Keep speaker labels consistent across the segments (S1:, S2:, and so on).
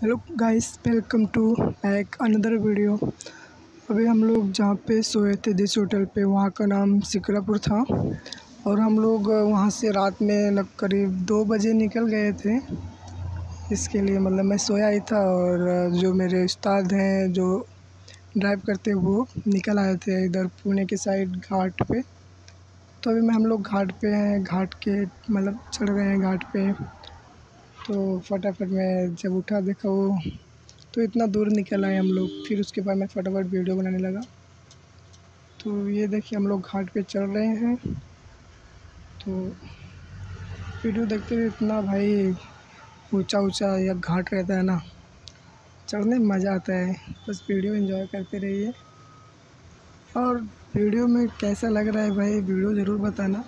S1: Hello guys, welcome to back another video. अभी हम लोग जहाँ पे सोए थे जिस होटल पे, वहाँ का नाम सिकरापुर था और हम लोग वहाँ से रात में करीब 2 बजे निकल गए थे। इसके लिए मतलब मैं सोया ही था और जो मेरे उस्ताद हैं जो ड्राइव करते हैं वो निकल आए थे इधर पुणे के साइड घाट पे। तो अभी हम लोग घाट पे हैं, घाट के मतलब चढ़ रहे हैं घाट पे। तो फटाफट मैं जब उठा देखा वो तो इतना दूर निकल आए हम लोग। फिर उसके बाद मैं फटाफट वीडियो बनाने लगा। तो ये देखिए हम लोग घाट पे चढ़ रहे हैं। तो वीडियो देखते हुए इतना भाई ऊंचा ऊंचा या घाट रहता है ना, चढ़ने में मज़ा आता है। बस वीडियो एंजॉय करते रहिए और वीडियो में कैसा लग रहा है भाई वीडियो ज़रूर बताना।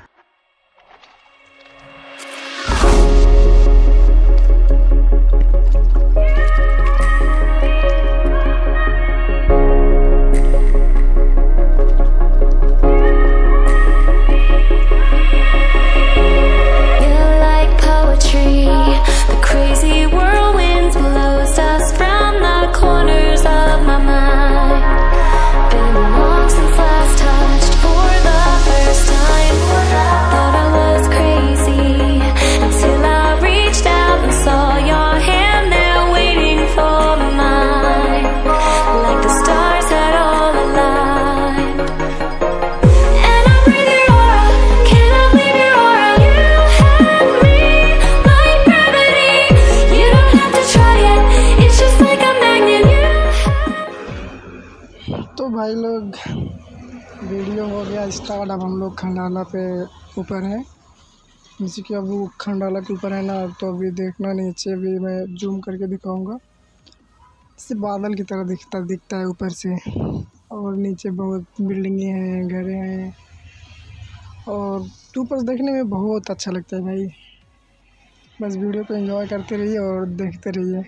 S1: तो भाई लोग वीडियो हो गया स्टार्ट। अब हम लोग खंडाला पे ऊपर हैं, जैसे कि अब वो खंडाला के ऊपर है ना। तो अभी देखना नीचे भी मैं जूम करके दिखाऊंगा। इससे बादल की तरह दिखता है ऊपर से। और नीचे बहुत बिल्डिंगें हैं, घरें हैं और ऊपर देखने में बहुत अच्छा लगता है भाई। बस वीडियो को एंजॉय करते रहिए और देखते रहिए।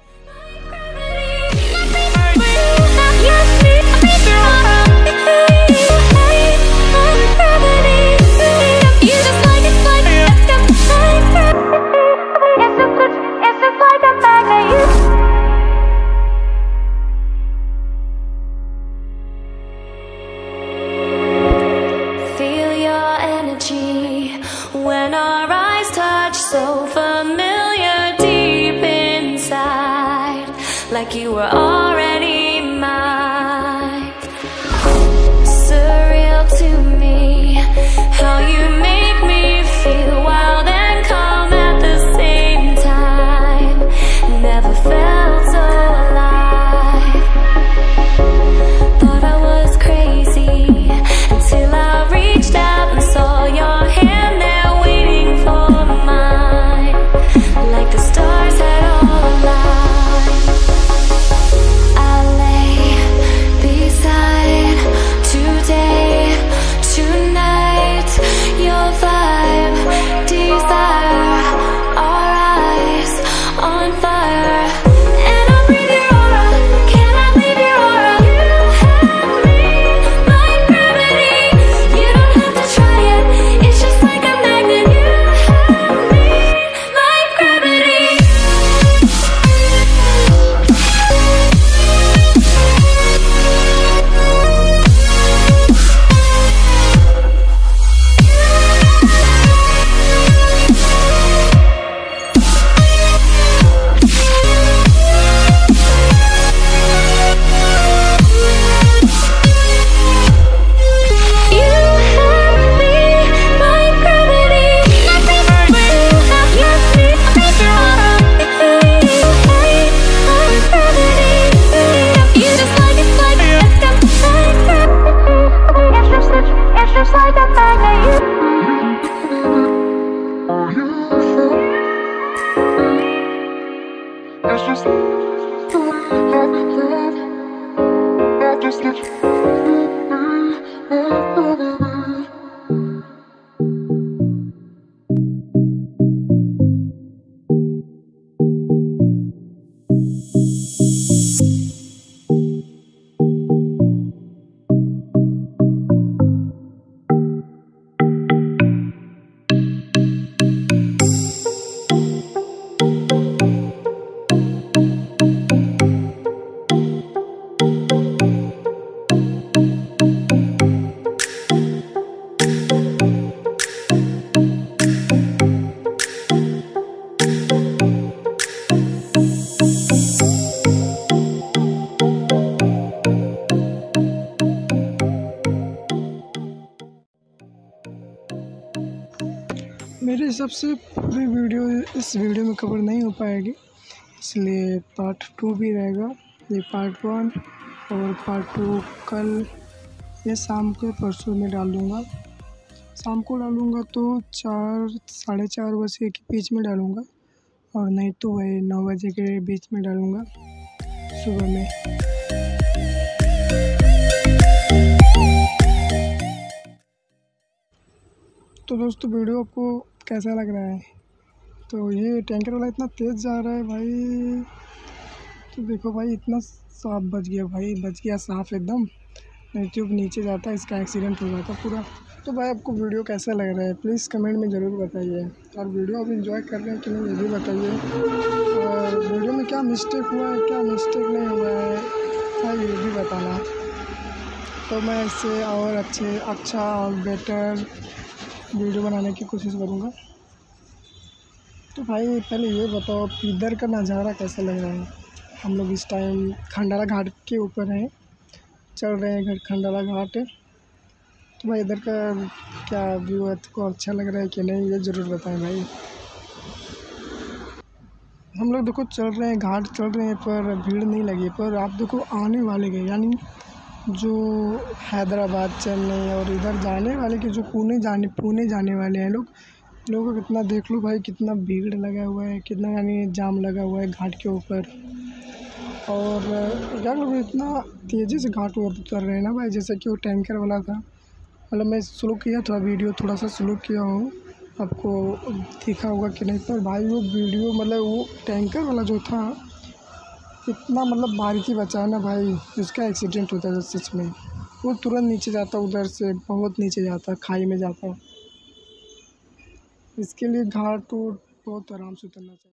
S2: When our eyes touch, so familiar deep inside, like you were already mine. Surreal to me, how you make me feel wild and calm at the same time. Never felt so alive. Thought I was crazy until I reached out and saw your hand there waiting for mine, like the stars had all aligned. I lay beside today, tonight, your vibe, desire, our eyes on fire. And I breathe your aura, can I leave your aura? You have me like gravity. You don't have to try it, it's just like a magnet. You have me like gravity.
S1: हिसाब से पूरी video इस video में cover नहीं हो पाएगी, इसलिए part 2 भी रहेगा। ये पार्ट 1 और पार्ट 2 कल या शाम को परसों में डाल दूँगा। शाम को डालूँगा तो 4 साढ़े 4 बजे के बीच में डालूँगा, और नहीं तो वही 9 बजे के बीच में डालूँगा सुबह में। तो दोस्तों वीडियो आपको कैसा लग रहा है? तो ये टैंकर वाला इतना तेज़ जा रहा है भाई, तो देखो भाई इतना साफ बच गया भाई, बच गया साफ एकदम, नहीं तो नीचे जाता इसका एक्सीडेंट हो जाता पूरा। तो भाई आपको वीडियो कैसा लग रहा है प्लीज़ कमेंट में ज़रूर बताइए, और वीडियो आप एंजॉय कर रहे हैं कि नहीं ये भी बताइए, और वीडियो में क्या मिस्टेक हुआ है क्या मिस्टेक नहीं हुआ है भाई ये भी बताना, तो मैं इससे और अच्छा और बेटर वीडियो बनाने की कोशिश करूँगा। तो भाई पहले ये बताओ इधर का नज़ारा कैसा लग रहा है? हम लोग इस टाइम खंडाला घाट के ऊपर हैं, चल रहे हैं खंडाला घाट। तो भाई इधर का क्या व्यू है, आपको अच्छा लग रहा है कि नहीं ये ज़रूर बताएं भाई। हम लोग देखो चल रहे हैं, घाट चल रहे हैं, पर भीड़ नहीं लगी, पर आप देखो आने वाले के यानी जो हैदराबाद चेन्नई और इधर जाने वाले के जो पुणे जाने वाले हैं लोगों को कितना देख लो भाई, कितना भीड़ लगा हुआ है, कितना यानी जाम लगा हुआ है घाट के ऊपर। और क्या लोग इतना तेज़ी से घाट उतर रहे हैं ना भाई, जैसे कि वो टैंकर वाला था, मतलब मैं स्लो किया था वीडियो, थोड़ा सा स्लो किया हूँ, आपको दिखा होगा कि नहीं, पर भाई वो वीडियो मतलब वो टैंकर वाला जो था इतना मतलब बारीकी बचा ना भाई, जिसका एक्सीडेंट होता है सच में, वो तुरंत नीचे जाता, उधर से बहुत नीचे जाता, खाई में जाता। इसके लिए घाट बहुत आराम से उतरना चाहिए।